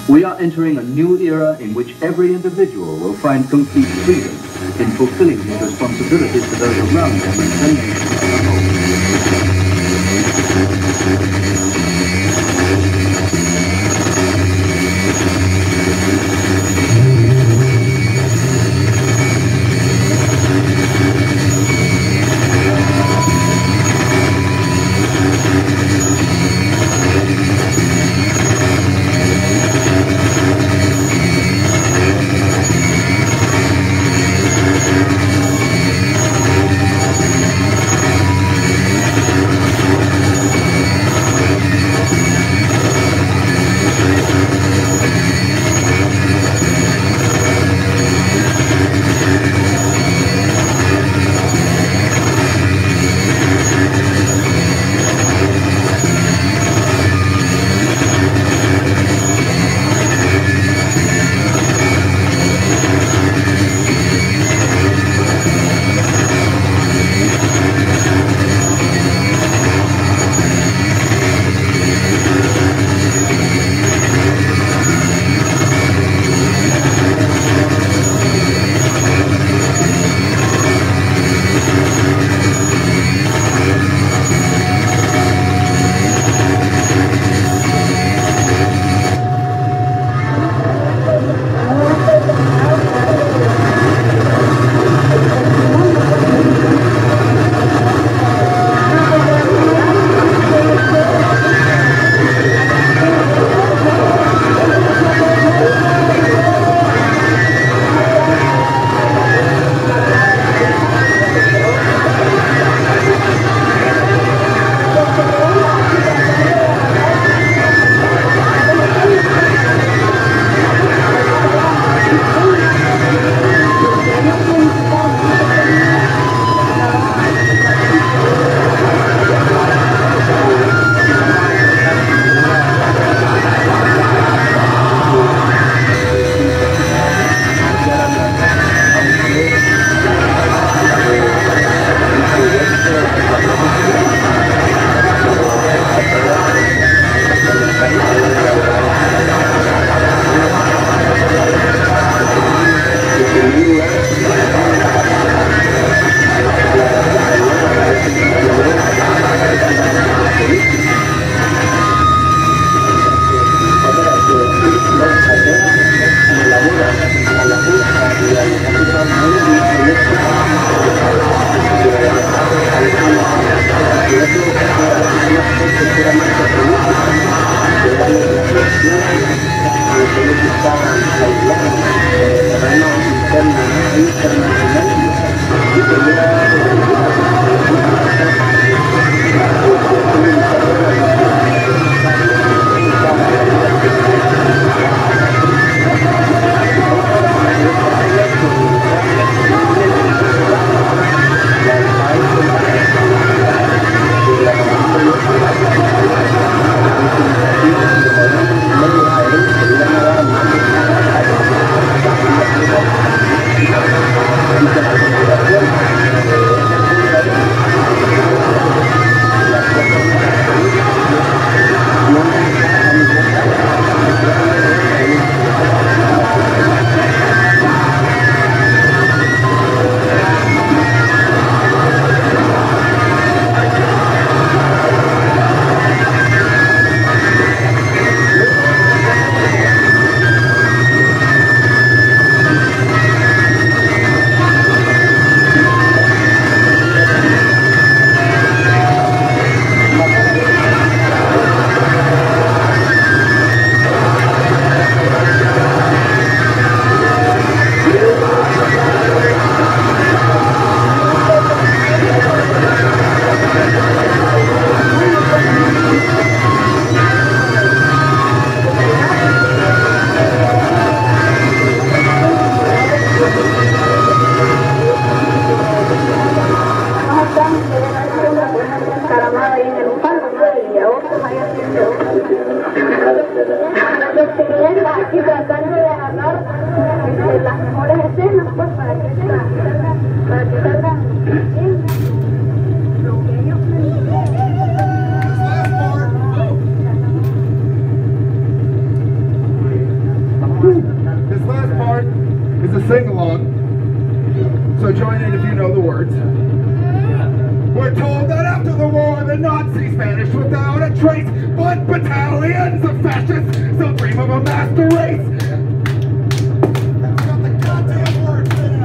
We are entering a new era in which every individual will find complete freedom in fulfilling his responsibilities to those around him and the nation as a So join in if you know the words. We're told that after the war, the Nazis vanished without a trace, but battalions of fascists still dream of a master race. That's got the goddamn words in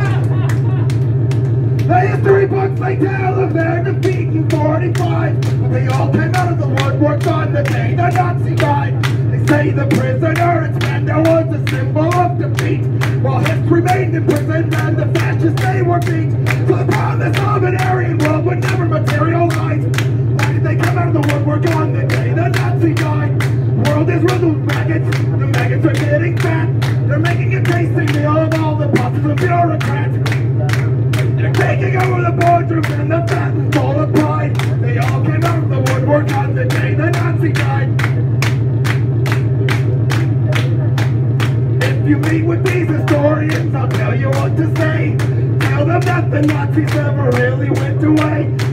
it. The history books they tell of their defeat in 45, but they all came out of the woodwork on the day the Nazi died. They say the prisoner in Spandau was a symbol of defeat, while Hitler remained in prison and the fascists they were beat. So the promise of an Aryan world would never materialize. Why did they come out of the woodwork on the day the Nazi died? The world is riddled with maggots, the maggots are getting fat. They're making a tasting meal of all the bosses and bureaucrats. They're taking over the boardrooms and the fat and full of pride. They all came out of the woodwork on the day the Nazi died. If you meet with these historians, I'll tell you what to say. Tell them that the Nazis never really went away.